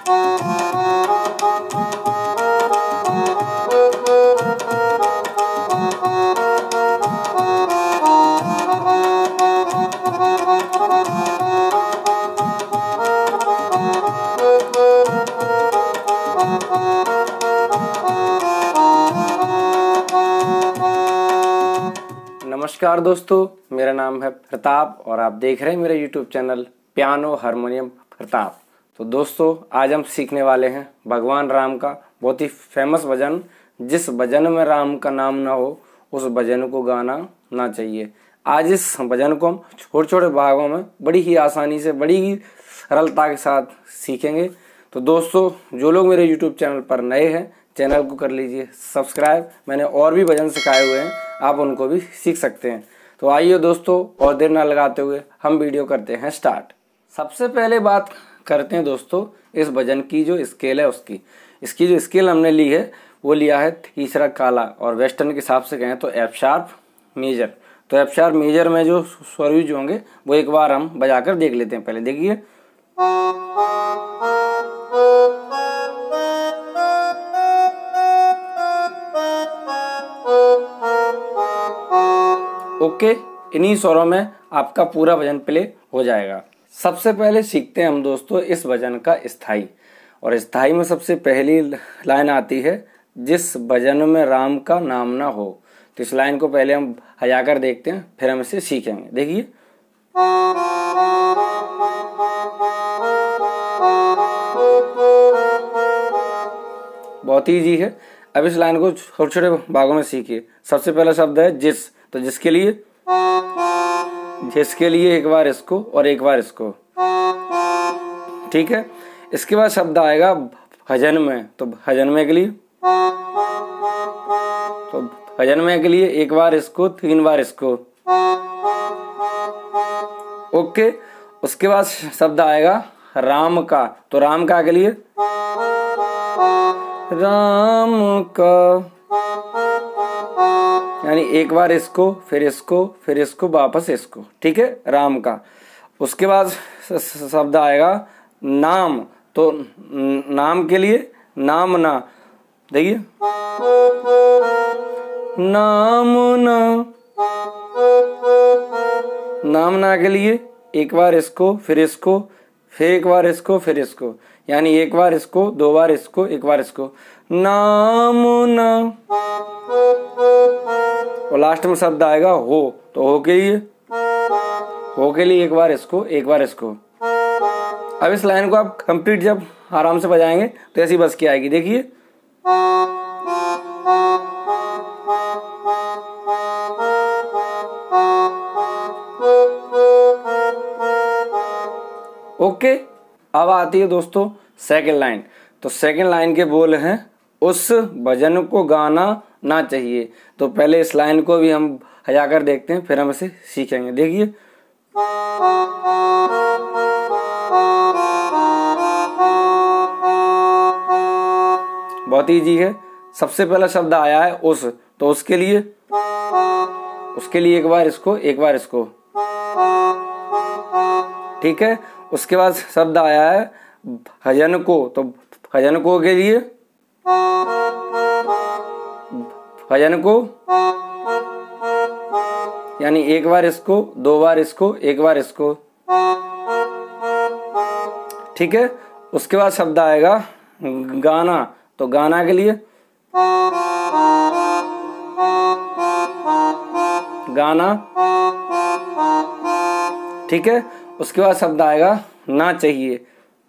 नमस्कार दोस्तों, मेरा नाम है प्रताप और आप देख रहे हैं मेरा YouTube channel piano harmonium Pratap. तो दोस्तों, आज हम सीखने वाले हैं भगवान राम का बहुत ही फेमस भजन, जिस भजन में राम का नाम ना हो उस भजन को गाना ना चाहिए। आज इस भजन को हम छोटे छोटे भागों में बड़ी ही आसानी से, बड़ी ही सरलता के साथ सीखेंगे। तो दोस्तों, जो लोग मेरे YouTube चैनल पर नए हैं, चैनल को कर लीजिए सब्सक्राइब। मैंने और भी भजन सिखाए हुए हैं, आप उनको भी सीख सकते हैं। तो आइए दोस्तों, और देर ना लगाते हुए हम वीडियो करते हैं स्टार्ट। सबसे पहले बात करते हैं दोस्तों इस भजन की जो स्केल है उसकी। इसकी जो स्केल हमने ली है वो लिया है तीसरा काला, और वेस्टर्न के हिसाब से कहें तो एफ शार्प मेजर। तो एफ शार्प मेजर में जो स्वर यूज होंगे वो एक बार हम बजाकर देख लेते हैं। पहले देखिए, ओके। इन्हीं स्वरों में आपका पूरा भजन प्ले हो जाएगा। सबसे पहले सीखते हैं हम दोस्तों इस भजन का स्थाई। और स्थाई में सबसे पहली लाइन आती है, जिस भजन में राम का नाम ना हो। तो इस लाइन को पहले हम बजाकर देखते हैं, फिर हम इसे सीखेंगे। देखिए, बहुत ही इजी है। अब इस लाइन को छोटे छोटे भागों में सीखिए। सबसे पहला शब्द है जिस, तो जिसके लिए एक बार इसको और एक बार इसको, ठीक है। इसके बाद शब्द आएगा भजन में, तो भजन में के लिए, तो भजन में के लिए एक बार इसको, तीन बार इसको, ओके। उसके बाद शब्द आएगा राम का, तो राम का के लिए राम का, यानी एक बार इसको, फिर इसको, फिर इसको, वापस इसको, ठीक है, राम का। उसके बाद शब्द आएगा नाम, तो नाम के लिए नाम ना, देखिए, नाम ना, नाम ना के लिए एक बार इसको, फिर इसको, फिर एक बार इसको, फिर इसको, यानी एक बार इसको, दो बार इसको, एक बार इसको, नाम ना। और लास्ट में शब्द आएगा हो, तो हो के लिए एक बार इसको, एक बार इसको। अब इस लाइन को आप कंप्लीट जब आराम से बजाएंगे तो ऐसी बस की आएगी। देखिए, ओके। अब आती है दोस्तों सेकंड लाइन। तो सेकंड लाइन के बोल हैं, उस भजन को गाना ना चाहिए। तो पहले इस लाइन को भी हम बजाकर देखते हैं, फिर हम इसे सीखेंगे। देखिए, बहुत इजी है। सबसे पहला शब्द आया है उस, तो उसके लिए एक बार इसको, एक बार इसको, ठीक है। उसके बाद शब्द आया है भजन को, तो भजन को के लिए भजन को, यानी एक बार इसको, दो बार इसको, एक बार इसको, ठीक है। उसके बाद शब्द आएगा गाना, तो गाना के लिए गाना, ठीक है। उसके बाद शब्द आएगा ना चाहिए।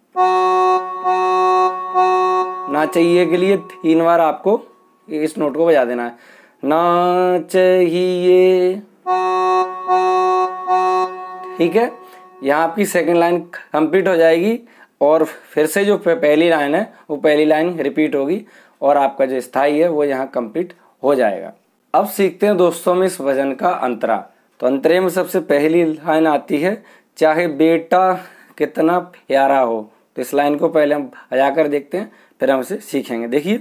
ना चाहिए के लिए तीन बार आपको इस नोट को बजा देना है, ना चाहिए, ठीक है। यहाँ आपकी सेकंड लाइन कंप्लीट हो जाएगी, और फिर से जो पहली लाइन है वो पहली लाइन रिपीट होगी, और आपका जो स्थाई है वो यहाँ कंप्लीट हो जाएगा। अब सीखते हैं दोस्तों में इस भजन का अंतरा। तो अंतरे में सबसे पहली लाइन आती है, चाहे बेटा कितना प्यारा हो। तो इस लाइन को पहले हम बजाकर देखते हैं, फिर हम इसे सीखेंगे। देखिए,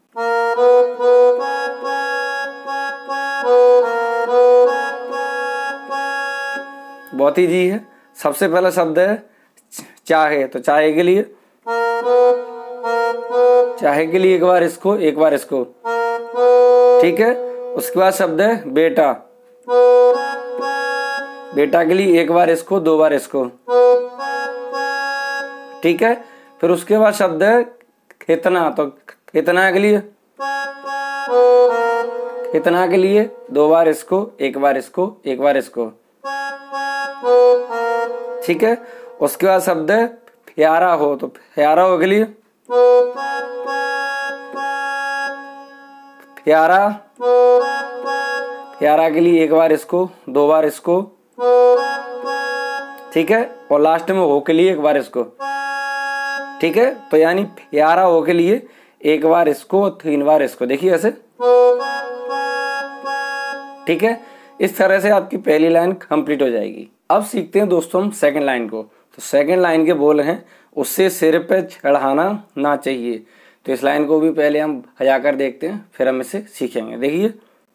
बहुत ही जी है। सबसे पहला शब्द है चाहे, तो चाहे के लिए चाहे के लिए एक बार इसको, एक बार इसको। ठीक है, उसके बाद शब्द है बेटा। बेटा के लिए एक बार इसको, दो बार इसको। ठीक है, फिर उसके बाद शब्द है कितना, तो कितना के लिए, कितना के लिए दो बार इसको, एक बार इसको, एक बार इसको। ठीक है, उसके बाद शब्द है प्यारा हो, तो प्यारा हो के लिए प्यारा, प्यारा के लिए एक बार इसको, दो बार इसको। ठीक है, और लास्ट में हो के लिए एक बार इसको। ठीक है, तो यानी प्यारा हो के लिए एक बार इसको, तीन बार इसको। देखिए ऐसे। ठीक है, इस तरह से आपकी पहली लाइन कंप्लीट हो जाएगी। अब सीखते हैं दोस्तों हम सेकंड लाइन को। तो सेकंड लाइन के बोल हैं, उससे सिर पे चढ़ाना ना चाहिए। तो इस लाइन को भी पहले हम बजा कर देखते हैं, फिर हम इसे सीखेंगे। देखिए,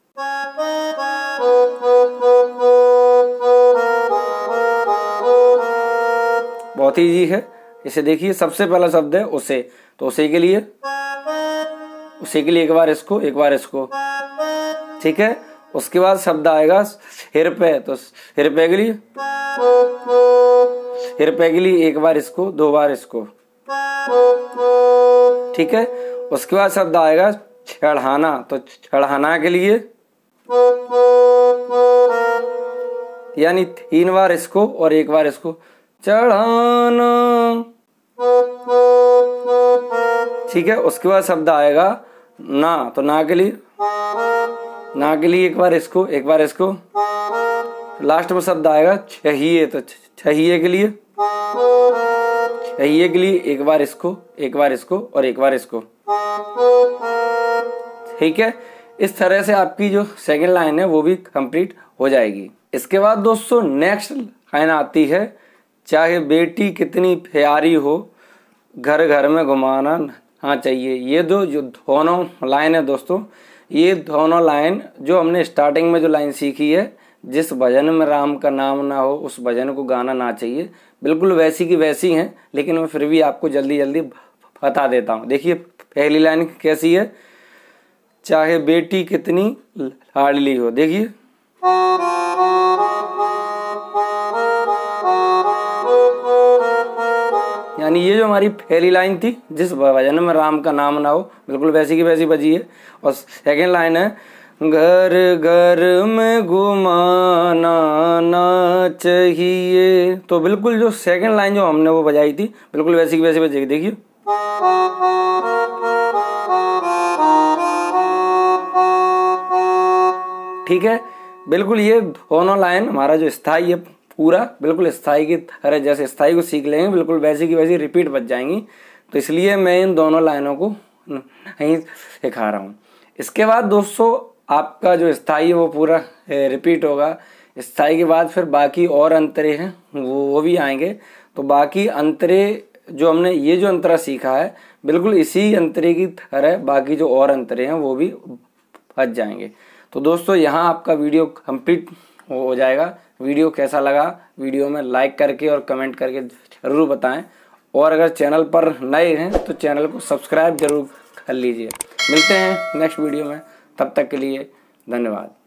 बहुत ही इजी है। इसे देखिए, सबसे पहला शब्द है उसे, तो उसे के लिए, उसे के लिए एक बार इसको, एक बार इसको। ठीक है, उसके बाद शब्द आएगा सिर पे, तो सिर पे के लिए, सिर पे के लिए एक बार इसको, दो बार इसको। ठीक है, उसके बाद शब्द आएगा चढ़ाना, तो चढ़ाना के लिए यानी तीन बार इसको और एक बार इसको, चढ़ाना। ठीक है, उसके बाद शब्द आएगा ना, तो ना के लिए, ना के लिए एक बार इसको, एक बार इसको। लास्ट में शब्द आएगा चाहिए, तो चाहिए के लिए, चाहिए के लिए एक बार इसको, एक बार इसको और एक बार इसको। ठीक है, इस तरह से आपकी जो सेकंड लाइन है वो भी कंप्लीट हो जाएगी। इसके बाद दोस्तों नेक्स्ट लाइन आती है, चाहे बेटी कितनी प्यारी हो, घर घर में घुमाना ना चाहिए। ये जो दोनों लाइन है दोस्तों, ये दोनों लाइन जो हमने स्टार्टिंग में जो लाइन सीखी है, जिस भजन में राम का नाम ना हो उस भजन को गाना ना चाहिए, बिल्कुल वैसी की वैसी हैं, लेकिन मैं फिर भी आपको जल्दी जल्दी बता देता हूँ। देखिए, पहली लाइन कैसी है, चाहे बेटी कितनी लाडली हो। देखिए, यानी ये जो हमारी पहली लाइन थी, जिस भजन में राम का नाम ना हो, बिल्कुल वैसी की वैसी बजी है। और सेकंड लाइन है, घर घर में घुमाना ना चाहिए। तो बिल्कुल जो सेकंड लाइन जो हमने वो बजाई थी, बिल्कुल वैसी की वैसी बजेगी। देखिए, ठीक है, बिल्कुल ये दोनों लाइन हमारा जो स्थाई है पूरा बिल्कुल स्थाई की तरह, जैसे स्थाई को सीख लेंगे बिल्कुल वैसी की वैसी रिपीट बच जाएंगी। तो इसलिए मैं इन दोनों लाइनों को नहीं सिखा रहा हूँ। इसके बाद दोस्तों आपका जो स्थाई है वो पूरा रिपीट होगा। स्थाई के बाद फिर बाकी और अंतरे हैं वो भी आएंगे। तो बाकी अंतरे जो हमने ये जो अंतरा सीखा है, बिल्कुल इसी अंतरे की तरह बाकी जो और अंतरे हैं वो भी बच जाएंगे। तो दोस्तों यहाँ आपका वीडियो कंप्लीट हो जाएगा। वीडियो कैसा लगा, वीडियो में लाइक करके और कमेंट करके ज़रूर बताएं। और अगर चैनल पर नए हैं तो चैनल को सब्सक्राइब जरूर कर लीजिए। मिलते हैं नेक्स्ट वीडियो में, तब तक के लिए धन्यवाद।